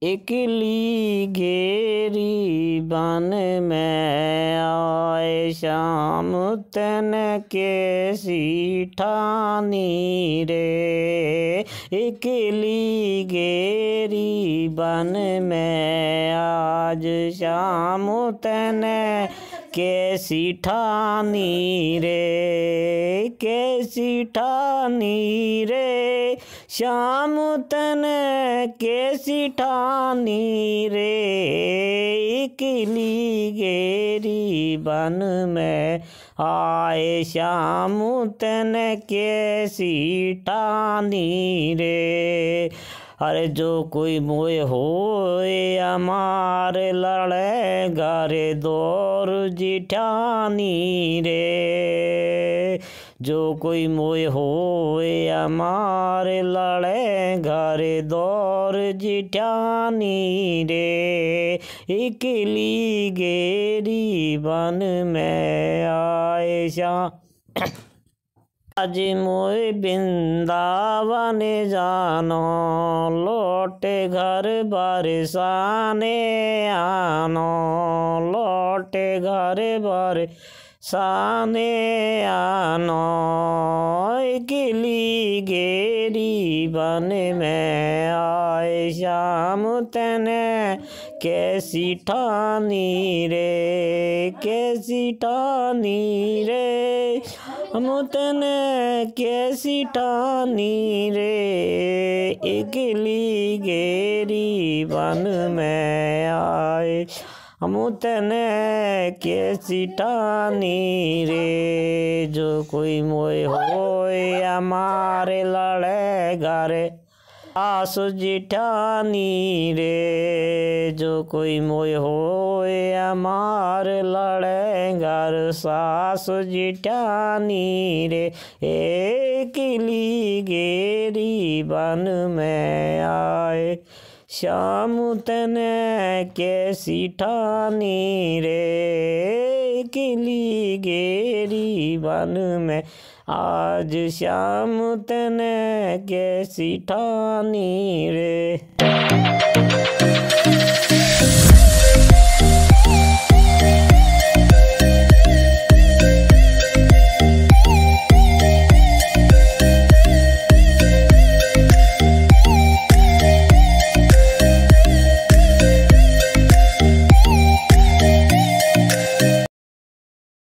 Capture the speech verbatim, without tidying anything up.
इकली घेरी बन में आए श्याम तन के सीठानी रे। इकली घेरी बन में आज श्याम तन कैसी ठानी रे। कैसी ठानी रे श्याम तन कैसी ठानी रे। इकली घेरी बन में आए श्याम तन कैसी ठानी रे। अरे जो कोई मोए होए अमार लड़े गारे दौर जिठानी रे। जो कोई मोए होए अमार लड़े गारे दौर जिठानी रे। इकली घेरी बन में आए श्याम आज मोए वृंदावन जानो लौटे घर बरसाने आनो। लौटे घर बरसाने आनो। इकली घेरी बन में आए श्याम तन कैसी ठानी रे। कैसी ठानी रे हम तन कैसी ठानी रे। इकली घेरी बन में आए हम तन कैसी ठानी रे। जो कोई मोए होए हमारे लड़े गारे सासु जिठानी रे। जो कोई मोए होए हमार लड़े घर सासु जिठानी रे। इकली घेरी बन में आए श्याम तन कैसी ठानी रे। इकली घेरी बन में आज श्याम तन कैसी ठानी रे।